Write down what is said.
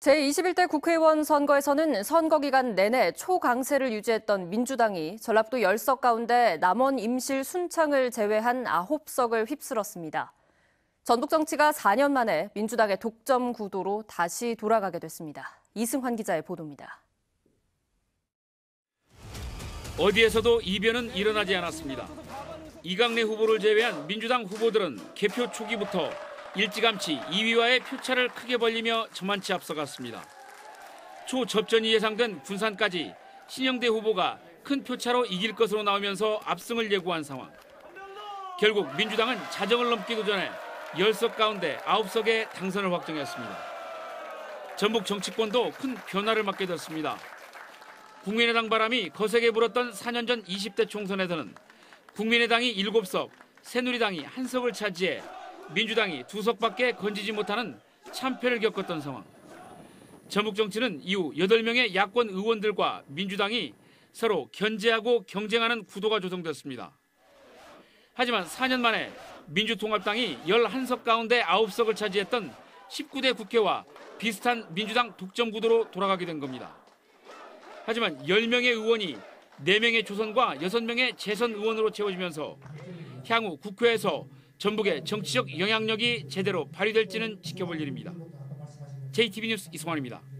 제21대 국회의원 선거에서는 선거 기간 내내 초강세를 유지했던 민주당이 전라북도 10석 가운데 남원 임실 순창을 제외한 9석을 휩쓸었습니다. 전북 정치가 4년 만에 민주당의 독점 구도로 다시 돌아가게 됐습니다. 이승환 기자의 보도입니다. 어디에서도 이변은 일어나지 않았습니다. 이강래 후보를 제외한 민주당 후보들은 개표 초기부터 일찌감치 2위와의 표차를 크게 벌리며 저만치 앞서갔습니다. 초접전이 예상된 군산까지 신영대 후보가 큰 표차로 이길 것으로 나오면서 압승을 예고한 상황. 결국 민주당은 자정을 넘기도 전에 10석 가운데 9석의 당선을 확정했습니다. 전북 정치권도 큰 변화를 맞게 됐습니다. 국민의당 바람이 거세게 불었던 4년 전 20대 총선에서는 국민의당이 7석, 새누리당이 1석을 차지해 민주당이 2석밖에 건지지 못하는 참패를 겪었던 상황. 전북 정치는 이후 8명의 야권 의원들과 민주당이 서로 견제하고 경쟁하는 구도가 조성됐습니다. 하지만 4년 만에 민주통합당이 11석 가운데 9석을 차지했던 19대 국회와 비슷한 민주당 독점 구도로 돌아가게 된 겁니다. 하지만 10명의 의원이 4명의 조선과 6명의 재선 의원으로 채워지면서 향후 국회에서 전북의 정치적 영향력이 제대로 발휘될지는 지켜볼 일입니다. JTB 뉴스 이승환입니다.